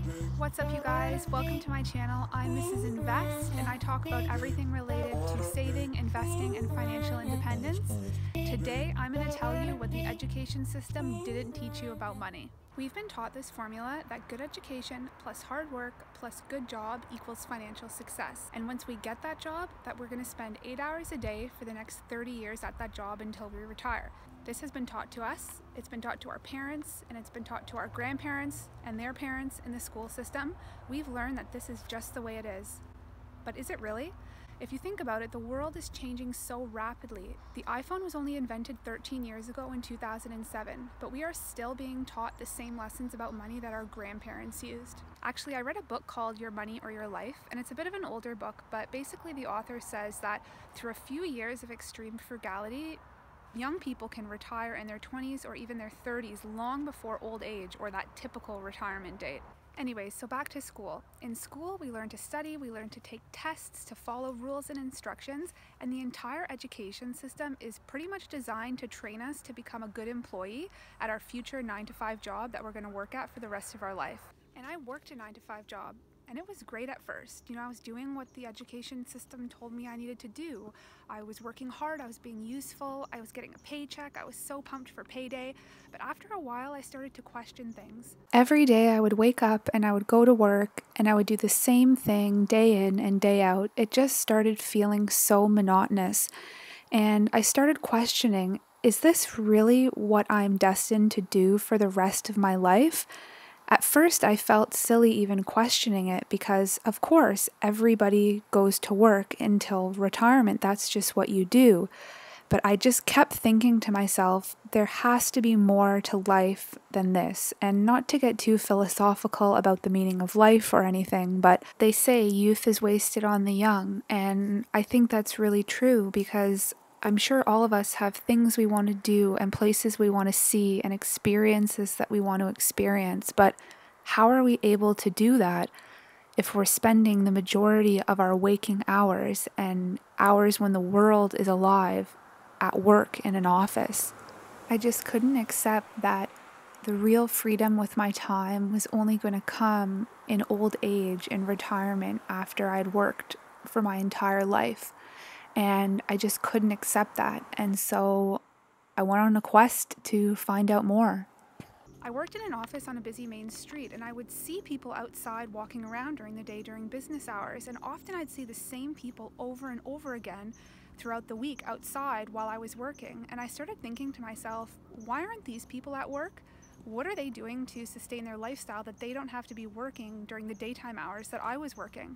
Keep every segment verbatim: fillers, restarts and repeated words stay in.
What's up, you guys? Welcome to my channel. I'm Missus Invest, and I talk about everything related to saving, investing, and financial independence. Today, I'm going to tell you what the education system didn't teach you about money. We've been taught this formula that good education plus hard work plus good job equals financial success. And once we get that job, that we're going to spend eight hours a day for the next thirty years at that job until we retire. This has been taught to us, it's been taught to our parents, and it's been taught to our grandparents and their parents in the school system. We've learned that this is just the way it is. But is it really? If you think about it, the world is changing so rapidly. The iPhone was only invented thirteen years ago in two thousand seven, but we are still being taught the same lessons about money that our grandparents used. Actually, I read a book called Your Money or Your Life, and it's a bit of an older book, but basically the author says that through a few years of extreme frugality, young people can retire in their twenties or even their thirties long before old age or that typical retirement date. Anyways, so back to school. In school, we learn to study, we learn to take tests, to follow rules and instructions, and the entire education system is pretty much designed to train us to become a good employee at our future nine to five job that we're going to work at for the rest of our life. And I worked a nine to five job. And it was great at first. You know, I was doing what the education system told me I needed to do. I was working hard, I was being useful, I was getting a paycheck, I was so pumped for payday. But after a while, I started to question things. Every day I would wake up and I would go to work and I would do the same thing day in and day out. It just started feeling so monotonous. And I started questioning, is this really what I'm destined to do for the rest of my life? At first, I felt silly even questioning it because, of course, everybody goes to work until retirement. That's just what you do. But I just kept thinking to myself, there has to be more to life than this. And not to get too philosophical about the meaning of life or anything, but they say youth is wasted on the young. And I think that's really true because I'm sure all of us have things we want to do and places we want to see and experiences that we want to experience. But how are we able to do that if we're spending the majority of our waking hours and hours when the world is alive at work in an office? I just couldn't accept that the real freedom with my time was only going to come in old age and retirement after I'd worked for my entire life. And I just couldn't accept that. And so I went on a quest to find out more. I worked in an office on a busy main street, and I would see people outside walking around during the day during business hours. And often I'd see the same people over and over again throughout the week outside while I was working. And I started thinking to myself, why aren't these people at work? What are they doing to sustain their lifestyle that they don't have to be working during the daytime hours that I was working?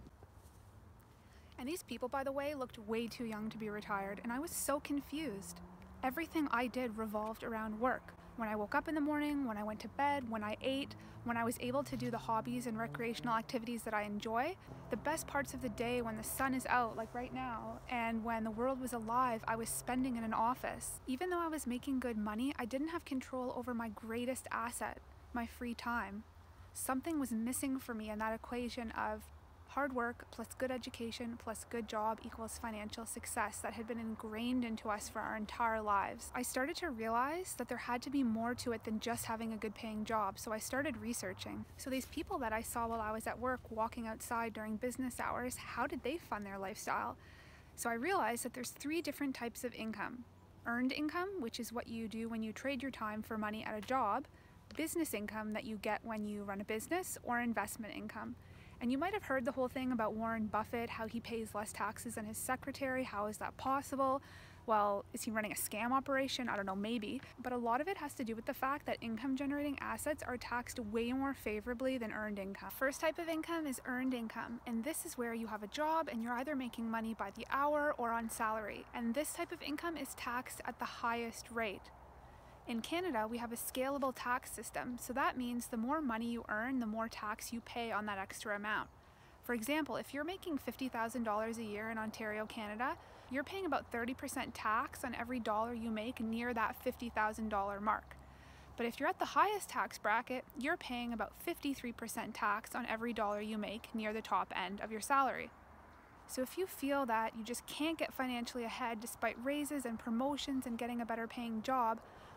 And these people, by the way, looked way too young to be retired, and I was so confused. Everything I did revolved around work. When I woke up in the morning, when I went to bed, when I ate, when I was able to do the hobbies and recreational activities that I enjoy, the best parts of the day when the sun is out, like right now, and when the world was alive, I was spending in an office. Even though I was making good money, I didn't have control over my greatest asset, my free time. Something was missing for me in that equation of hard work plus good education plus good job equals financial success that had been ingrained into us for our entire lives. I started to realize that there had to be more to it than just having a good paying job, so I started researching. So these people that I saw while I was at work walking outside during business hours, how did they fund their lifestyle? So I realized that there's three different types of income. Earned income, which is what you do when you trade your time for money at a job, business income that you get when you run a business, or investment income. And you might have heard the whole thing about Warren Buffett, how he pays less taxes than his secretary. How is that possible? Well, is he running a scam operation? I don't know, maybe. But a lot of it has to do with the fact that income-generating assets are taxed way more favorably than earned income. First type of income is earned income, and this is where you have a job and you're either making money by the hour or on salary. And this type of income is taxed at the highest rate. In Canada, we have a scalable tax system, so that means the more money you earn, the more tax you pay on that extra amount. For example, if you're making fifty thousand dollars a year in Ontario, Canada, you're paying about thirty percent tax on every dollar you make near that fifty thousand dollar mark. But if you're at the highest tax bracket, you're paying about fifty-three percent tax on every dollar you make near the top end of your salary. So if you feel that you just can't get financially ahead despite raises and promotions and getting a better paying job,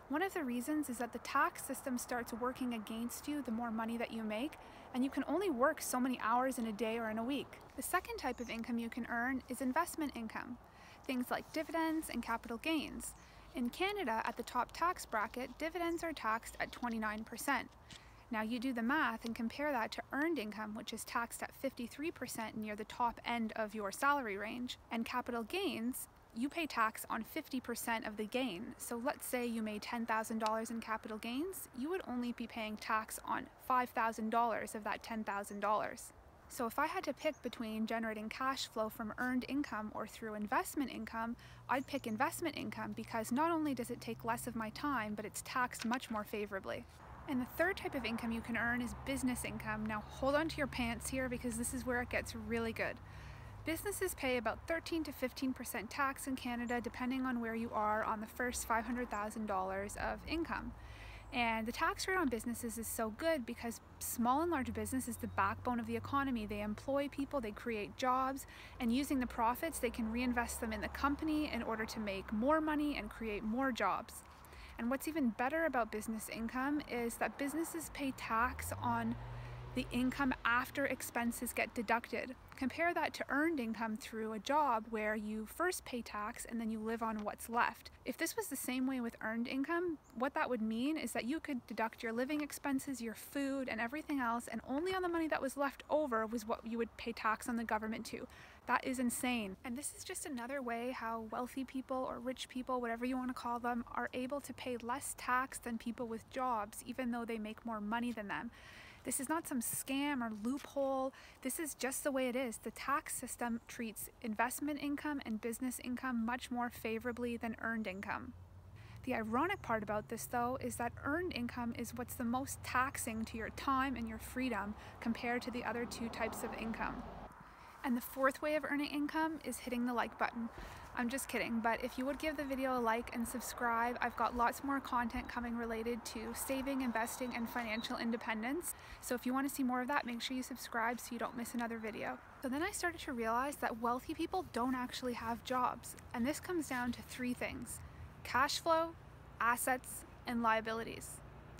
One of the reasons is that the tax system starts working against you the more money that you make, and you can only work so many hours in a day or in a week. The second type of income you can earn is investment income, things like dividends and capital gains. In Canada, at the top tax bracket, dividends are taxed at twenty-nine percent. Now you do the math and compare that to earned income, which is taxed at fifty-three percent near the top end of your salary range, and capital gains, you pay tax on fifty percent of the gain. So let's say you made ten thousand dollars in capital gains, you would only be paying tax on five thousand dollars of that ten thousand dollars. So if I had to pick between generating cash flow from earned income or through investment income, I'd pick investment income because not only does it take less of my time, but it's taxed much more favorably. And the third type of income you can earn is business income. Now hold on to your pants here because this is where it gets really good. Businesses pay about thirteen to fifteen percent tax in Canada depending on where you are on the first five hundred thousand dollars of income. And the tax rate on businesses is so good because small and large business is the backbone of the economy. They employ people, they create jobs, and using the profits they can reinvest them in the company in order to make more money and create more jobs. And what's even better about business income is that businesses pay tax on the income after expenses get deducted. Compare that to earned income through a job where you first pay tax and then you live on what's left. If this was the same way with earned income, what that would mean is that you could deduct your living expenses, your food, and everything else, and only on the money that was left over was what you would pay tax on the government to. That is insane. And this is just another way how wealthy people or rich people, whatever you want to call them, are able to pay less tax than people with jobs, even though they make more money than them. This is not some scam or loophole. This is just the way it is. The tax system treats investment income and business income much more favorably than earned income. The ironic part about this, though, is that earned income is what's the most taxing to your time and your freedom compared to the other two types of income. And the fourth way of earning income is hitting the like button. I'm just kidding, but if you would give the video a like and subscribe, I've got lots more content coming related to saving, investing, and financial independence. So if you want to see more of that, make sure you subscribe so you don't miss another video. So then I started to realize that wealthy people don't actually have jobs. And this comes down to three things: cash flow, assets, and liabilities.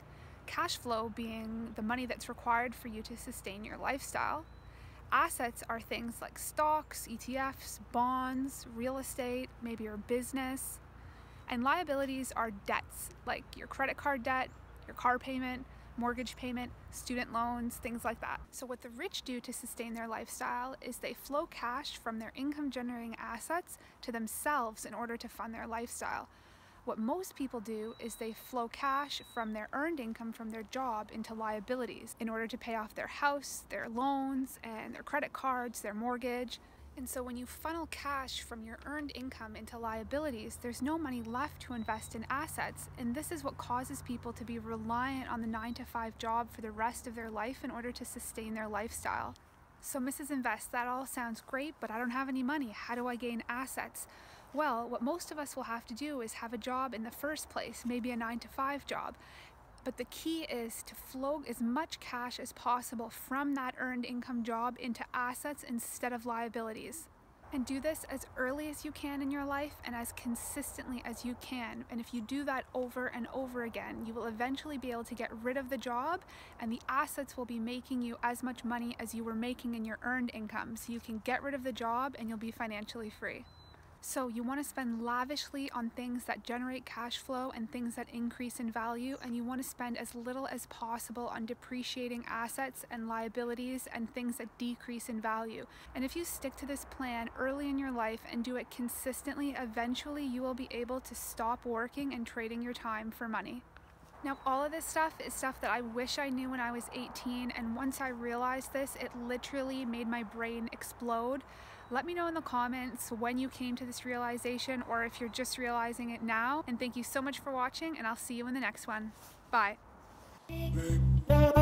Cash flow being the money that's required for you to sustain your lifestyle. Assets are things like stocks, E T Fs, bonds, real estate, maybe your business. And liabilities are debts, like your credit card debt, your car payment, mortgage payment, student loans, things like that. So what the rich do to sustain their lifestyle is they flow cash from their income generating assets to themselves in order to fund their lifestyle. What most people do is they flow cash from their earned income from their job into liabilities in order to pay off their house, their loans, and their credit cards, their mortgage. And so when you funnel cash from your earned income into liabilities, there's no money left to invest in assets. And this is what causes people to be reliant on the nine to five job for the rest of their life in order to sustain their lifestyle. So Missus Invest, that all sounds great, but I don't have any money. How do I gain assets? Well, what most of us will have to do is have a job in the first place, maybe a nine to five job. But the key is to flow as much cash as possible from that earned income job into assets instead of liabilities. And do this as early as you can in your life and as consistently as you can. And if you do that over and over again, you will eventually be able to get rid of the job, and the assets will be making you as much money as you were making in your earned income. So you can get rid of the job and you'll be financially free. So you want to spend lavishly on things that generate cash flow and things that increase in value, and you want to spend as little as possible on depreciating assets and liabilities and things that decrease in value. And if you stick to this plan early in your life and do it consistently, eventually you will be able to stop working and trading your time for money. Now, all of this stuff is stuff that I wish I knew when I was eighteen, and once I realized this, it literally made my brain explode. Let me know in the comments when you came to this realization, or if you're just realizing it now. And thank you so much for watching, and I'll see you in the next one. Bye.